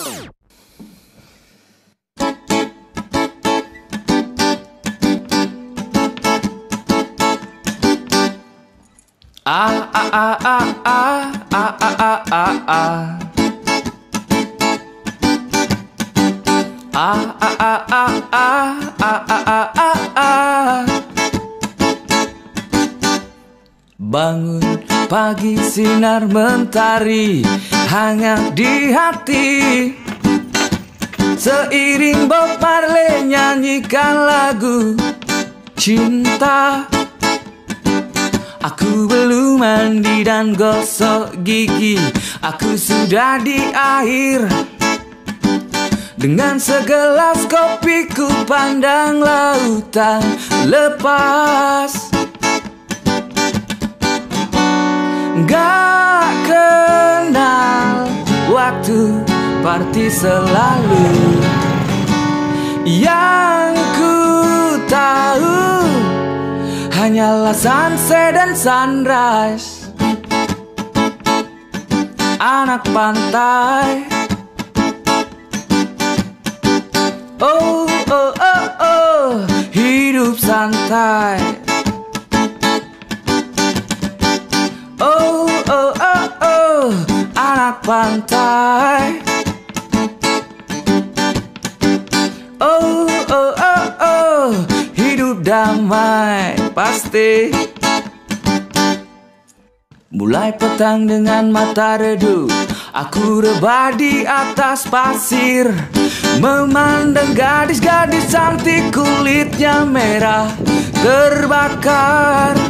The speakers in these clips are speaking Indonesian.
Bangun pagi sinar mentari hangat di hati, seiring Bob Marley nyanyikan lagu cinta. Aku belum mandi dan gosok gigi, aku sudah di air. Dengan segelas kopi ku pandang lautan lepas. Gak kenal waktu, party selalu. Yang ku tahu hanyalah sunset dan sunrise. Anak pantai. Oh, oh, oh, oh, hidup santai. Oh, oh, oh, oh, anak pantai. Oh, oh, oh, oh, hidup damai pasti. Mulai petang dengan mata redup, aku rebah di atas pasir, memandang gadis-gadis cantik kulitnya merah terbakar.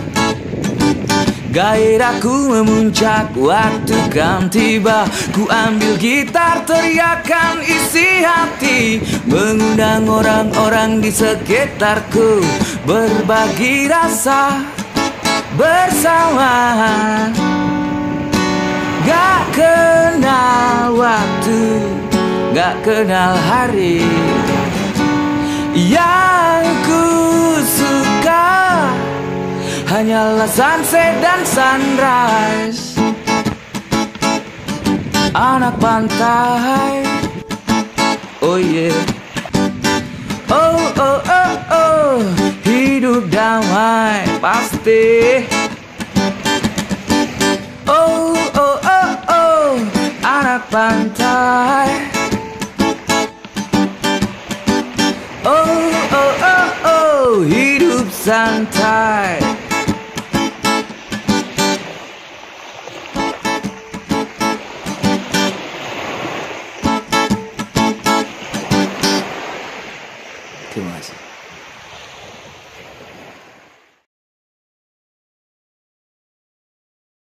Gairahku memuncak waktu kan tiba, ku ambil gitar teriakan isi hati, mengundang orang-orang di sekitarku, berbagi rasa bersama. Gak kenal waktu, gak kenal hari. Yang ku suka hanyalah sunset dan sunrise. Anak pantai. Oh yeah. Oh oh oh oh, hidup damai pasti. Oh oh oh oh, anak pantai. Oh oh oh oh, hidup santai. Terima kasih.